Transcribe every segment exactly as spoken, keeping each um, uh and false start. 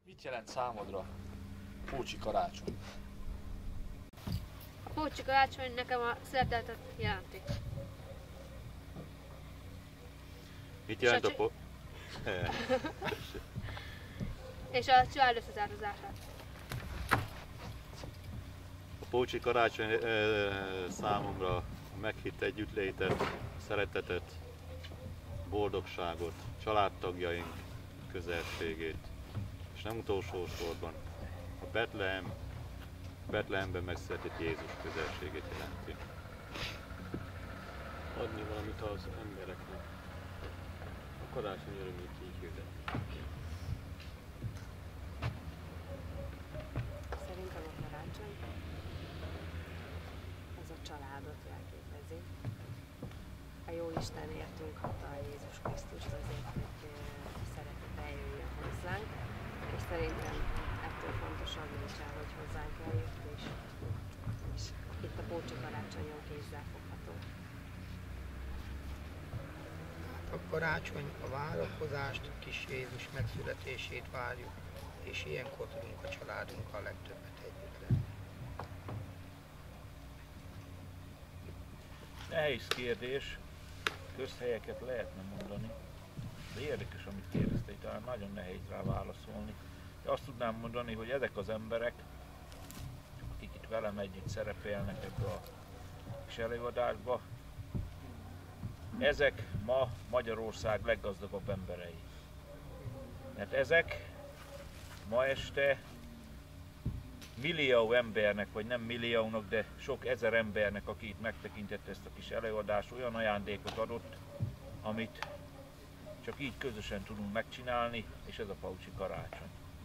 Mit jelent számodra Pócsi karácsony? A Pócsi karácsony nekem a szeretetet jelenti. Mit jelent a po... És a család összezározását. A Pócsi karácsony számomra meghitt együttlétet, szeretetet, boldogságot, családtagjaink közelségét, és nem utolsó sorban a Betlehem, Betlehemben megszületett Jézus közelségét jelenti. Adni valamit az embereknek. A karácsony örömét így hirdetni. Szerintem a karácsony az a családot jelképezi. A Jóisten értünk adta Jézus Krisztust azért, hogy szeretete eljöjjön hozzánk, és szerintem ettől fontosabb nincs el, hogy hozzánk eljött, és, és itt a Pócsi karácsonyon kézzelfogható. A karácsony a várakozást, kis Jézus megszületését várjuk, és ilyenkor tudunk a családunkkal legtöbbet együtt lenni. Nehéz kérdés, közhelyeket lehetne mondani, de érdekes, amit kérdezte, talán nagyon nehéz rá válaszolni. De azt tudnám mondani, hogy ezek az emberek, akik itt velem együtt szerepelnek ebbe a kis előadásba, ezek ma Magyarország leggazdagabb emberei. Mert ezek ma este millió embernek, vagy nem milliónak, de sok ezer embernek, aki itt megtekintette ezt a kis előadást, olyan ajándékot adott, amit csak így közösen tudunk megcsinálni, és ez a Pócsi karácsony.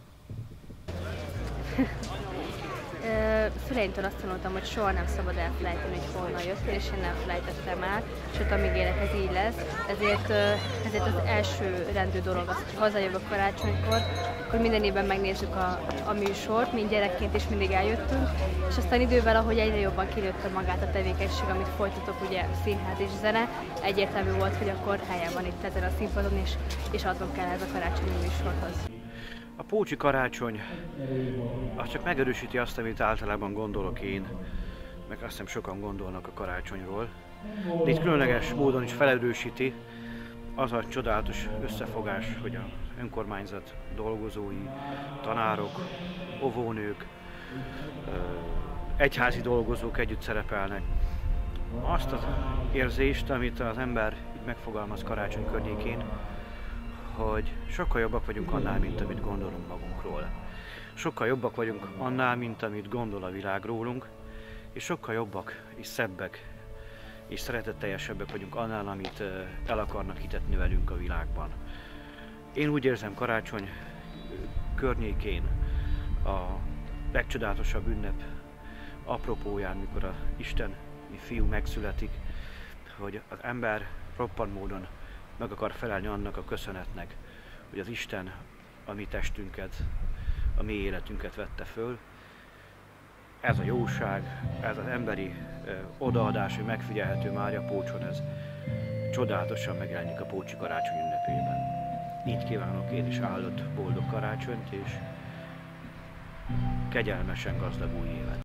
Szüleimtől azt tanultam, hogy soha nem szabad elfelejteni, hogy honnan jöttél, és én nem felejtettem el, sőt, amíg élek, ez így lesz. Ezért, ezért az első rendű dolog az, hogy hazajövök karácsonykor, akkor minden évben megnézzük a, a műsort, mind gyerekként is mindig eljöttünk, és aztán idővel, ahogy egyre jobban kinőtte magát a tevékenység, amit folytatok, ugye színház és zene, egyértelmű volt, hogy akkor helyen van itt ezen a színpadon, és, és adnom kell ez a karácsonyi műsorhoz. A Pócsi karácsony az csak megerősíti azt, amit általában gondolok én, meg azt hiszem sokan gondolnak a karácsonyról. De itt különleges módon is felerősíti az a csodálatos összefogás, hogy az önkormányzat dolgozói, tanárok, óvónők, egyházi dolgozók együtt szerepelnek. Azt az érzést, amit az ember megfogalmaz karácsony környékén, hogy sokkal jobbak vagyunk annál, mint amit gondolunk magunkról. Sokkal jobbak vagyunk annál, mint amit gondol a világ rólunk, és sokkal jobbak és szebbek és szeretetteljesebbek vagyunk annál, amit el akarnak hitetni velünk a világban. Én úgy érzem karácsony környékén a legcsodálatosabb ünnep apropóján, mikor az Isten fiú megszületik, hogy az ember roppant módon meg akar felelni annak a köszönetnek, hogy az Isten a mi testünket, a mi életünket vette föl. Ez a jóság, ez az emberi ö, odaadás, hogy megfigyelhető Mária Pócson, ez csodálatosan megjelenik a Pócsi karácsony ünnepében. Így kívánok én is áldott, boldog karácsonyt és kegyelmesen gazdag új évet.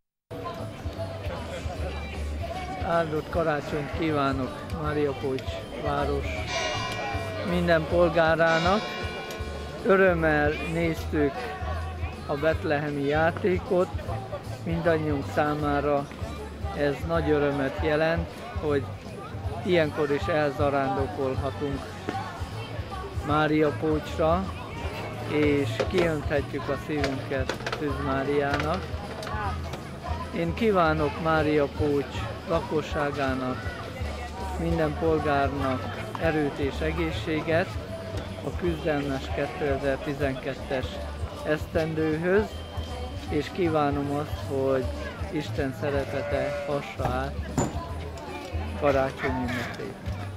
Áldott karácsonyt kívánok Mária Pócs város minden polgárának. Örömmel néztük a betlehemi játékot, mindannyiunk számára ez nagy örömet jelent, hogy ilyenkor is elzarándokolhatunk Mária Pócsra, és kiönthetjük a szívünket Szűz Máriának. Én kívánok Mária Pócs lakosságának, minden polgárnak erőt és egészséget a küzdelmes kétezer-tizenkettes esztendőhöz, és kívánom azt, hogy Isten szeretete hassa át karácsony ünnepét.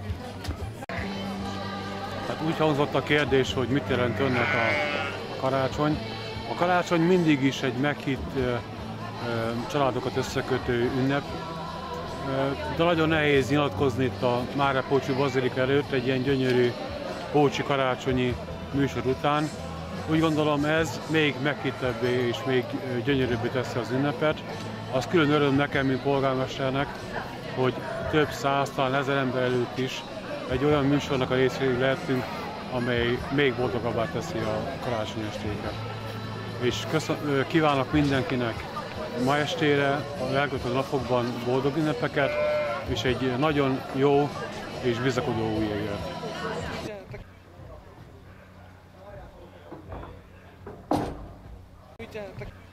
Hát úgy hangzott a kérdés, hogy mit jelent önnek a karácsony. A karácsony mindig is egy meghitt családokat összekötő ünnep, de nagyon nehéz nyilatkozni itt a Mária Pócsi Bazilika előtt egy ilyen gyönyörű pócsi karácsonyi műsor után, Úgy gondolom ez még meghittőbbé és még gyönyörűbbé teszi az ünnepet. Az külön öröm nekem, mint polgármesternek, hogy több száz, talán ezer ember előtt is egy olyan műsornak a részévé lehetünk, amely még boldogabbá teszi a karácsony estéket. És köszön, kívánok mindenkinek ma estére, a elkövetkező napokban boldog ünnepeket, és egy nagyon jó és bizakodó új évet. Ügyetek!